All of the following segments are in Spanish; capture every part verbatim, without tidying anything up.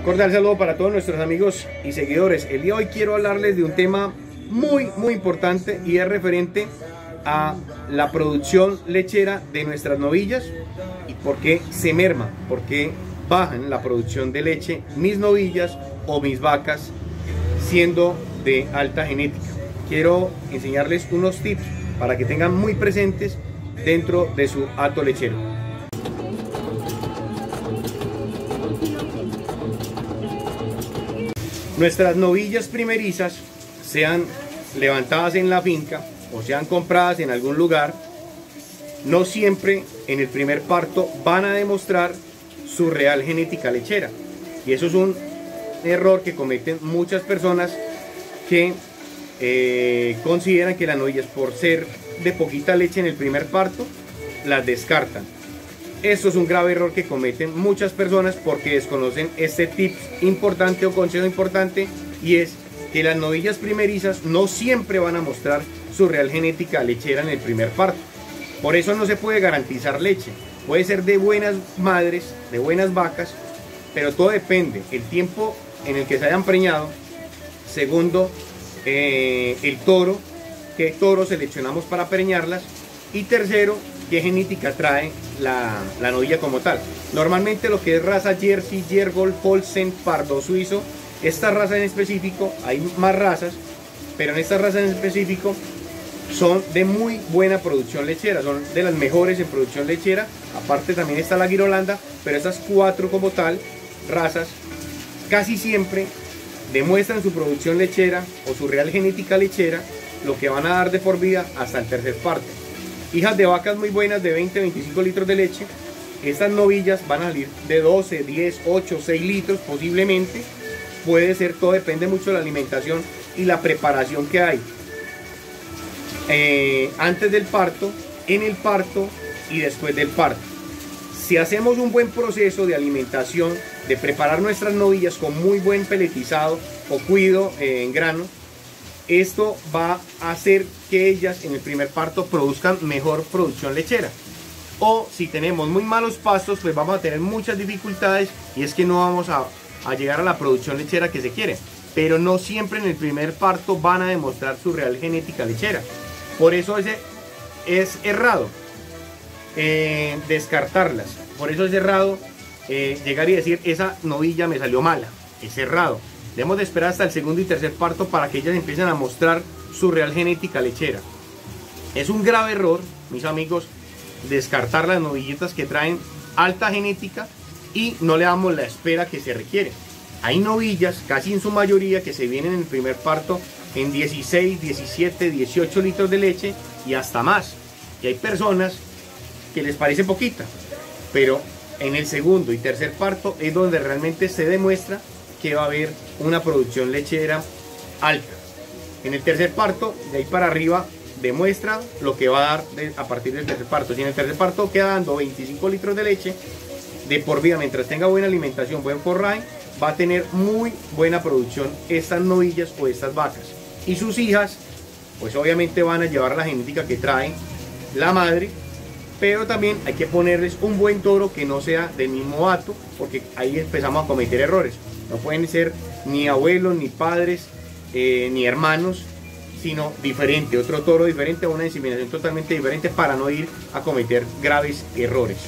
Cordial saludo para todos nuestros amigos y seguidores. El día de hoy quiero hablarles de un tema muy muy importante y es referente a la producción lechera de nuestras novillas y por qué se merma, por qué bajan la producción de leche mis novillas o mis vacas siendo de alta genética. Quiero enseñarles unos tips para que tengan muy presentes dentro de su hato lechero. Nuestras novillas primerizas, sean levantadas en la finca o sean compradas en algún lugar, no siempre en el primer parto van a demostrar su real genética lechera. Y eso es un error que cometen muchas personas que eh, consideran que las novillas, por ser de poquita leche en el primer parto, las descartan. Esto es un grave error que cometen muchas personas porque desconocen este tip importante o consejo importante, y es que las novillas primerizas no siempre van a mostrar su real genética lechera en el primer parto. Por eso no se puede garantizar leche. Puede ser de buenas madres, de buenas vacas, pero todo depende el tiempo en el que se hayan preñado. Segundo, eh, el toro, qué toro seleccionamos para preñarlas. Y tercero, qué genética trae la, la novilla como tal. Normalmente lo que es raza Jersey, Yergol, Holstein, Pardo Suizo, esta raza en específico, hay más razas, pero en esta raza en específico son de muy buena producción lechera, son de las mejores en producción lechera. Aparte también está la Guirolanda, pero estas cuatro como tal razas casi siempre demuestran su producción lechera o su real genética lechera, lo que van a dar de por vida hasta el tercer parto. Hijas de vacas muy buenas de veinte a veinticinco litros de leche. Estas novillas van a salir de doce, diez, ocho, seis litros posiblemente. Puede ser, todo depende mucho de la alimentación y la preparación que hay eh, antes del parto, en el parto y después del parto. Si hacemos un buen proceso de alimentación, de preparar nuestras novillas con muy buen peletizado o cuido eh, en grano, esto va a hacer que ellas en el primer parto produzcan mejor producción lechera. O si tenemos muy malos pastos, pues vamos a tener muchas dificultades, y es que no vamos a, a llegar a la producción lechera que se quiere. Pero no siempre en el primer parto van a demostrar su real genética lechera. Por eso ese es errado eh, descartarlas. Por eso es errado eh, llegar y decir esa novilla me salió mala. Es errado. Debemos de esperar hasta el segundo y tercer parto para que ellas empiecen a mostrar su real genética lechera. Es un grave error, mis amigos, descartar las novillitas que traen alta genética y no le damos la espera que se requiere. Hay novillas, casi en su mayoría, que se vienen en el primer parto en dieciséis, diecisiete, dieciocho litros de leche y hasta más. Y hay personas que les parece poquita, pero en el segundo y tercer parto es donde realmente se demuestra que va a haber una producción lechera alta. En el tercer parto, de ahí para arriba, demuestra lo que va a dar de, a partir del tercer parto. Si en el tercer parto queda dando veinticinco litros de leche de por vida, mientras tenga buena alimentación, buen forraje, va a tener muy buena producción estas novillas o estas vacas. Y sus hijas, pues obviamente van a llevar la genética que trae la madre, pero también hay que ponerles un buen toro que no sea del mismo hato, porque ahí empezamos a cometer errores. No pueden ser ni abuelos, ni padres, eh, ni hermanos, sino diferente, otro toro diferente, una inseminación totalmente diferente, para no ir a cometer graves errores.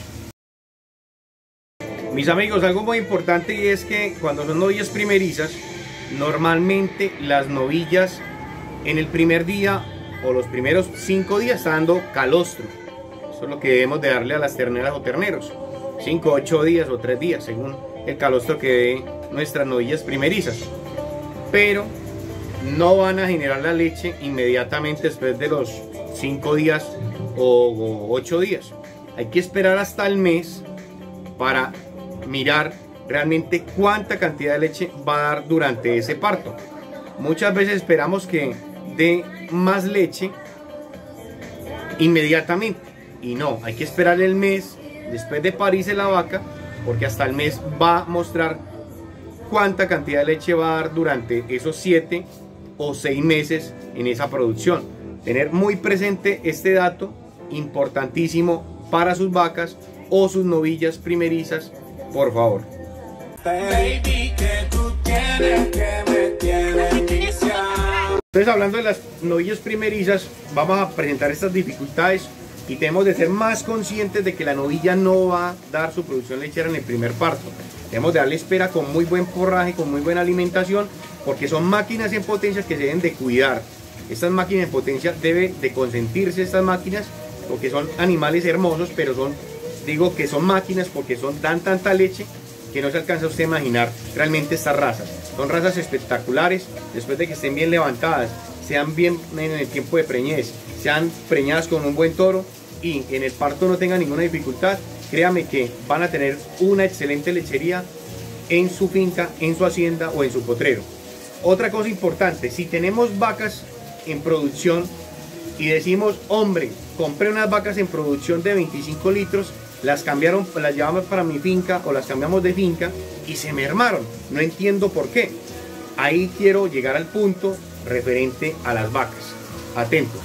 Mis amigos, algo muy importante, y es que cuando son novillas primerizas, normalmente las novillas en el primer día o los primeros cinco días están dando calostro. Eso es lo que debemos de darle a las terneras o terneros, cinco, ocho días o tres días, según el calostro que dé nuestras novillas primerizas. Pero no van a generar la leche inmediatamente después de los cinco días o ocho días. Hay que esperar hasta el mes para mirar realmente cuánta cantidad de leche va a dar durante ese parto. Muchas veces esperamos que dé más leche inmediatamente, y no, hay que esperar el mes después de parirse la vaca, porque hasta el mes va a mostrar cuánta cantidad de leche va a dar durante esos siete o seis meses en esa producción. Tener muy presente este dato importantísimo para sus vacas o sus novillas primerizas, por favor. Baby, tienes, que me tienes viciado. Entonces, hablando de las novillas primerizas, vamos a presentar estas dificultades y tenemos de ser más conscientes de que la novilla no va a dar su producción lechera en el primer parto. Debemos de darle espera con muy buen forraje, con muy buena alimentación, porque son máquinas en potencia que se deben de cuidar. Estas máquinas en potencia deben de consentirse, estas máquinas, porque son animales hermosos, pero son, digo que son máquinas porque son, dan tanta leche que no se alcanza a usted a imaginar realmente estas razas. Son razas espectaculares, después de que estén bien levantadas, sean bien en el tiempo de preñez, sean preñadas con un buen toro y en el parto no tengan ninguna dificultad, créame que van a tener una excelente lechería en su finca, en su hacienda o en su potrero. Otra cosa importante, si tenemos vacas en producción y decimos, hombre, compré unas vacas en producción de veinticinco litros, las cambiaron, las llevamos para mi finca o las cambiamos de finca y se mermaron, no entiendo por qué. Ahí quiero llegar al punto referente a las vacas. Atentos.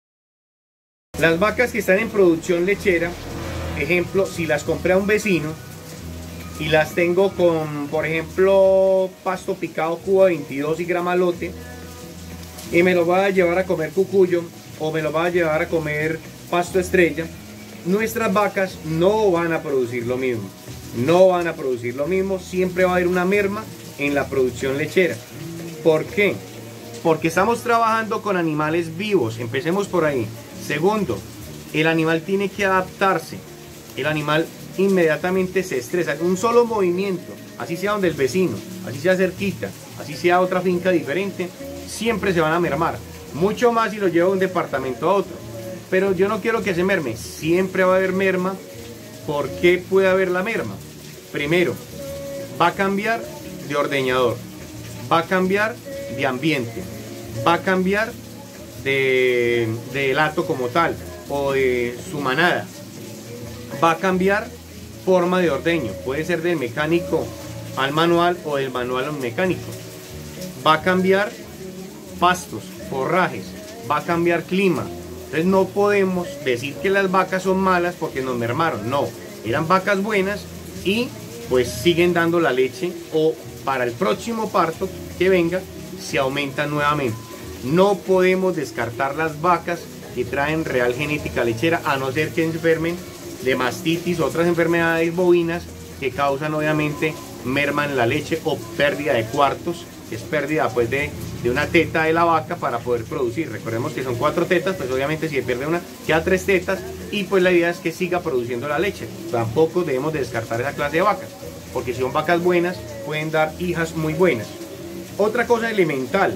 Las vacas que están en producción lechera, ejemplo, si las compré a un vecino y las tengo con, por ejemplo, pasto picado Cuba veintidós y gramalote, y me lo va a llevar a comer cucuyo o me lo va a llevar a comer pasto estrella, nuestras vacas no van a producir lo mismo. No van a producir lo mismo, siempre va a haber una merma en la producción lechera. ¿Por qué? Porque estamos trabajando con animales vivos, empecemos por ahí. Segundo, el animal tiene que adaptarse, el animal inmediatamente se estresa, un solo movimiento, así sea donde el vecino, así sea cerquita, así sea otra finca diferente, siempre se van a mermar, mucho más si lo llevo de un departamento a otro. Pero yo no quiero que se merme, siempre va a haber merma. ¿Por qué puede haber la merma? Primero, va a cambiar de ordeñador, va a cambiar de ambiente, va a cambiar de, de hato como tal o de su manada, va a cambiar forma de ordeño, puede ser del mecánico al manual o del manual al mecánico, va a cambiar pastos, forrajes, va a cambiar clima. Entonces no podemos decir que las vacas son malas porque nos mermaron, no, eran vacas buenas y pues siguen dando la leche, o para el próximo parto que venga se aumentan nuevamente. No podemos descartar las vacas que traen real genética lechera, a no ser que enfermen de mastitis, otras enfermedades bovinas que causan obviamente merma en la leche o pérdida de cuartos, que es pérdida pues de, de una teta de la vaca para poder producir. Recordemos que son cuatro tetas, pues obviamente si se pierde una queda tres tetas y pues la idea es que siga produciendo la leche. Tampoco debemos descartar esa clase de vacas, porque si son vacas buenas pueden dar hijas muy buenas. Otra cosa elemental,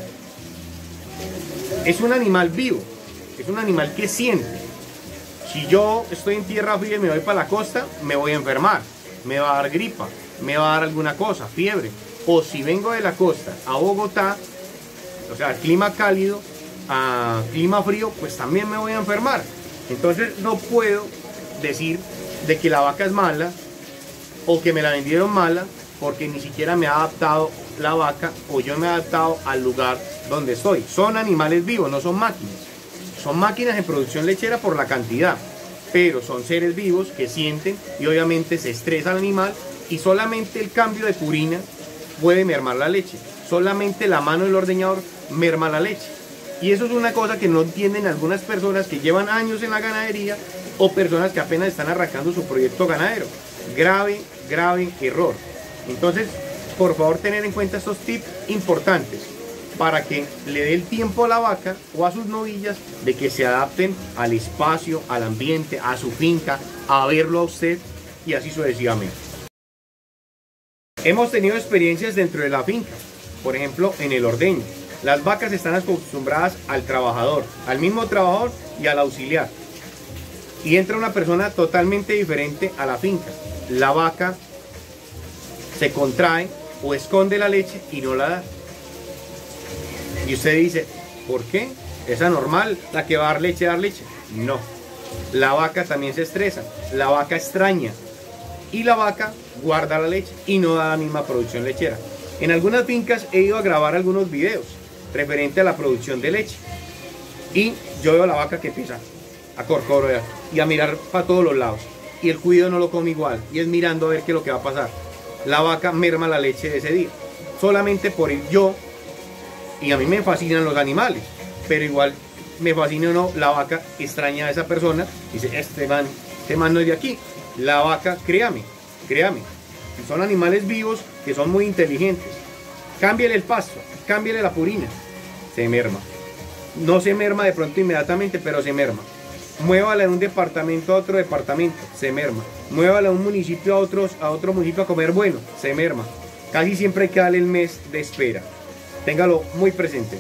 es un animal vivo, es un animal que siente. Si yo estoy en tierra fría y me voy para la costa, me voy a enfermar, me va a dar gripa, me va a dar alguna cosa, fiebre. O si vengo de la costa a Bogotá, o sea, clima cálido a clima frío, pues también me voy a enfermar. Entonces no puedo decir de que la vaca es mala o que me la vendieron mala, porque ni siquiera me ha adaptado la vaca o yo me he adaptado al lugar donde estoy. Son animales vivos, no son máquinas. Son máquinas en producción lechera por la cantidad, pero son seres vivos que sienten y obviamente se estresa el animal, y solamente el cambio de purina puede mermar la leche. Solamente la mano del ordeñador merma la leche. Y eso es una cosa que no entienden algunas personas que llevan años en la ganadería o personas que apenas están arrancando su proyecto ganadero. Grave, grave error. Entonces, por favor, tener en cuenta estos tips importantes para que le dé el tiempo a la vaca o a sus novillas de que se adapten al espacio, al ambiente, a su finca, a verlo a usted y así sucesivamente. Hemos tenido experiencias dentro de la finca, por ejemplo en el ordeño. Las vacas están acostumbradas al trabajador, al mismo trabajador y al auxiliar. Y entra una persona totalmente diferente a la finca. La vaca se contrae o esconde la leche y no la da. Y usted dice, ¿por qué? ¿Es anormal la que va a dar leche, dar leche? No. La vaca también se estresa, la vaca extraña. Y la vaca guarda la leche y no da la misma producción lechera. En algunas fincas he ido a grabar algunos videos referente a la producción de leche. Y yo veo a la vaca que empieza a corcorear y a mirar para todos los lados. Y el cuido no lo come igual. Y es mirando a ver qué es lo que va a pasar. La vaca merma la leche de ese día. solamente por ir yo, y a mí me fascinan los animales, pero igual me fascina o no, la vaca extraña a esa persona, dice, este man, este man no es de aquí. La vaca, créame, créame, son animales vivos que son muy inteligentes. Cámbiale el pasto, cámbiale la purina, se merma. No se merma de pronto inmediatamente, pero se merma. Muévala de un departamento a otro departamento, se merma. Muévala de un municipio a, otros, a otro municipio a comer bueno, se merma. Casi siempre hay que darle el mes de espera. Téngalo muy presente.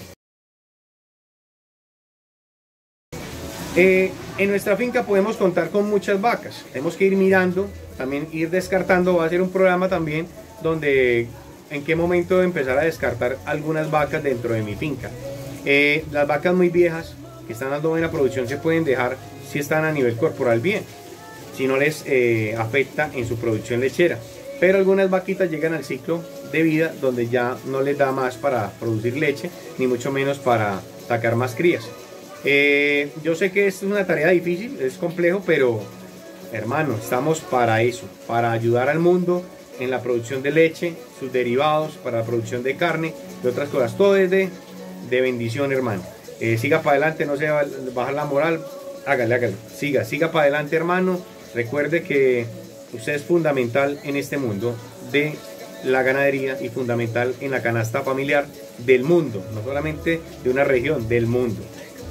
Eh, en nuestra finca podemos contar con muchas vacas. Tenemos que ir mirando, también ir descartando. Va a ser un programa también donde en qué momento empezar a descartar algunas vacas dentro de mi finca. Eh, las vacas muy viejas que están dando buena producción se pueden dejar si están a nivel corporal bien, si no les eh, afecta en su producción lechera. Pero algunas vaquitas llegan al ciclo de vida donde ya no les da más para producir leche, ni mucho menos para sacar más crías. Eh, yo sé que esto es una tarea difícil, es complejo, pero hermano, estamos para eso, para ayudar al mundo en la producción de leche, sus derivados, para la producción de carne y otras cosas. Todo es de, de bendición, hermano. Eh, siga para adelante, no se va a bajar la moral, hágale, hágale, siga, siga para adelante, hermano. Recuerde que usted es fundamental en este mundo de la ganadería y fundamental en la canasta familiar del mundo, no solamente de una región, del mundo.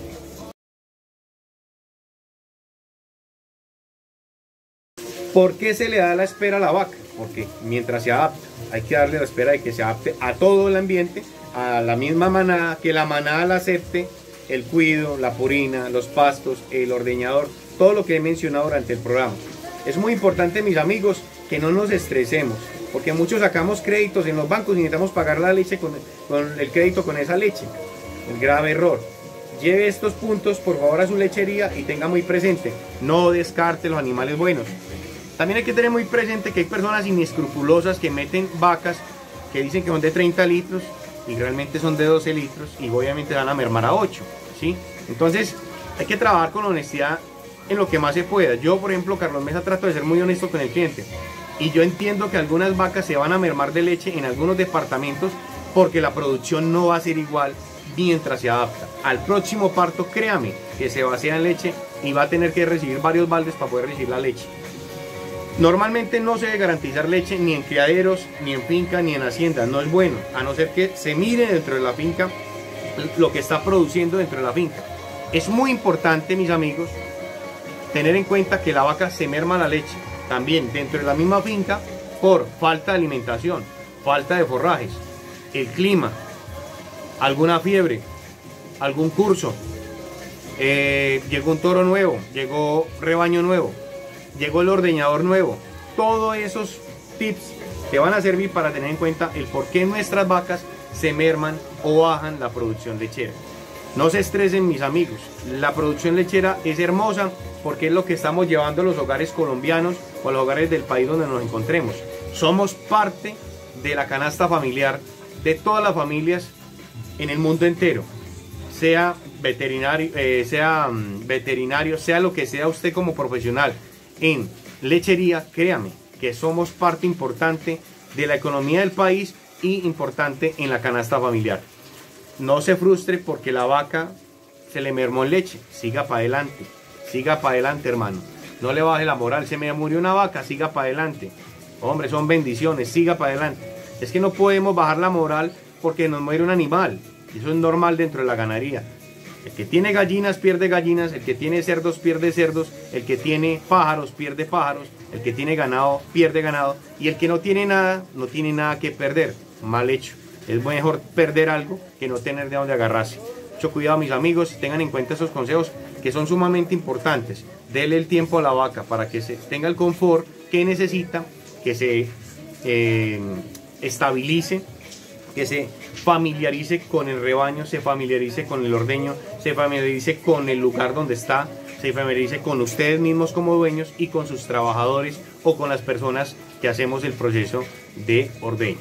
¿Por qué se le da la espera a la vaca? Porque mientras se adapta, hay que darle la espera de que se adapte a todo el ambiente, a la misma manada, que la manada la acepte, el cuido, la purina, los pastos, el ordeñador, todo lo que he mencionado durante el programa. Es muy importante, mis amigos, que no nos estresemos, porque muchos sacamos créditos en los bancos y necesitamos pagar la leche con, con el crédito con esa leche. El grave error. Lleve estos puntos, por favor, a su lechería y tenga muy presente, no descarte los animales buenos. También hay que tener muy presente que hay personas inescrupulosas que meten vacas que dicen que son de treinta litros y realmente son de doce litros y obviamente van a mermar a ocho, ¿sí? Entonces hay que trabajar con honestidad en lo que más se pueda. Yo, por ejemplo, Carlos Mesa, trato de ser muy honesto con el cliente y yo entiendo que algunas vacas se van a mermar de leche en algunos departamentos porque la producción no va a ser igual mientras se adapta. Al próximo parto, créame que se vacía en leche y va a tener que recibir varios baldes para poder recibir la leche. Normalmente no se debe garantizar leche ni en criaderos, ni en finca, ni en haciendas. No es bueno, a no ser que se mire dentro de la finca lo que está produciendo dentro de la finca. Es muy importante, mis amigos, tener en cuenta que la vaca se merma la leche también dentro de la misma finca por falta de alimentación, falta de forrajes, el clima, alguna fiebre, algún curso, eh, llegó un toro nuevo, llegó rebaño nuevo, llegó el ordeñador nuevo. Todos esos tips te van a servir para tener en cuenta el por qué nuestras vacas se merman o bajan la producción lechera. No se estresen, mis amigos, la producción lechera es hermosa porque es lo que estamos llevando a los hogares colombianos o a los hogares del país donde nos encontremos. Somos parte de la canasta familiar de todas las familias en el mundo entero, sea veterinario, eh, sea um, veterinario, sea lo que sea usted como profesional en lechería. Créame que somos parte importante de la economía del país y importante en la canasta familiar. No se frustre porque la vaca se le mermó en leche, siga para adelante, siga para adelante, hermano, no le baje la moral. Se me murió una vaca, siga para adelante, hombre, son bendiciones, siga para adelante. Es que no podemos bajar la moral porque nos muere un animal, eso es normal dentro de la ganadería. El que tiene gallinas pierde gallinas, el que tiene cerdos pierde cerdos, el que tiene pájaros pierde pájaros, el que tiene ganado pierde ganado, y el que no tiene nada, no tiene nada que perder. Mal hecho. Es mejor perder algo que no tener de dónde agarrarse. Mucho cuidado, mis amigos, tengan en cuenta esos consejos que son sumamente importantes. Dele el tiempo a la vaca para que se tenga el confort que necesita, que se eh, estabilice, que se familiarice con el rebaño, se familiarice con el ordeño, se familiarice con el lugar donde está, se familiarice con ustedes mismos como dueños y con sus trabajadores o con las personas que hacemos el proceso de ordeño.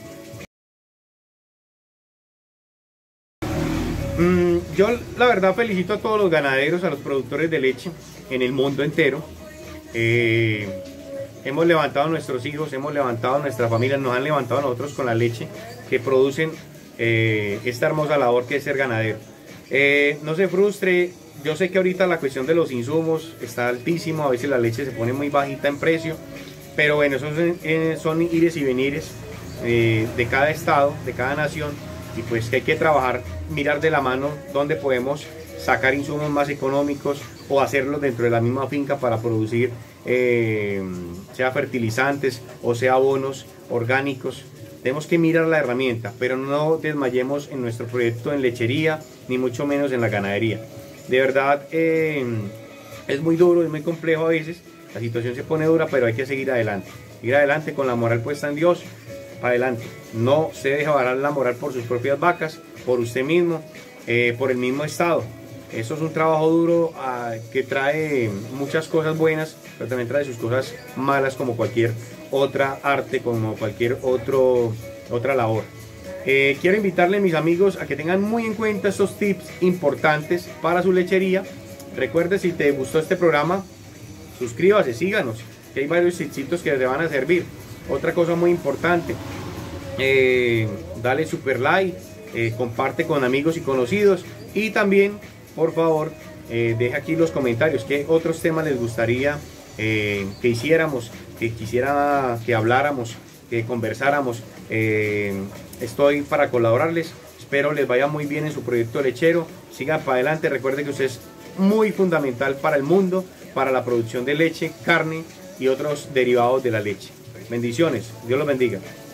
Mm, yo la verdad felicito a todos los ganaderos, a los productores de leche en el mundo entero. Eh, hemos levantado a nuestros hijos, hemos levantado a nuestras familias, nos han levantado a nosotros con la leche que producen eh, esta hermosa labor que es ser ganadero. Eh, no se frustre, yo sé que ahorita la cuestión de los insumos está altísimo, a veces la leche se pone muy bajita en precio, pero bueno, esos son, eh, son ires y venires eh, de cada estado, de cada nación, y pues que hay que trabajar, mirar de la mano dónde podemos sacar insumos más económicos o hacerlos dentro de la misma finca para producir eh, sea fertilizantes o sea abonos orgánicos. Tenemos que mirar la herramienta, pero no desmayemos en nuestro proyecto en lechería, ni mucho menos en la ganadería. De verdad eh, es muy duro, es muy complejo a veces, la situación se pone dura, pero hay que seguir adelante. Ir adelante con la moral puesta en Dios, para adelante. No se deja bajar la moral por sus propias vacas, por usted mismo, eh, por el mismo estado. Eso es un trabajo duro uh, que trae muchas cosas buenas, pero también trae sus cosas malas, como cualquier otra arte, como cualquier otro, otra labor. Eh, quiero invitarle, mis amigos, a que tengan muy en cuenta estos tips importantes para su lechería. Recuerde, si te gustó este programa, suscríbase, síganos, que hay varios tipsitos que te van a servir. Otra cosa muy importante, eh, dale super like, eh, comparte con amigos y conocidos, y también, por favor, eh, deja aquí los comentarios qué otros temas les gustaría eh, que hiciéramos, que quisiera que habláramos, que conversáramos. Eh, estoy para colaborarles. Espero les vaya muy bien en su proyecto lechero. Sigan para adelante. Recuerden que usted es muy fundamental para el mundo, para la producción de leche, carne y otros derivados de la leche. Bendiciones. Dios los bendiga.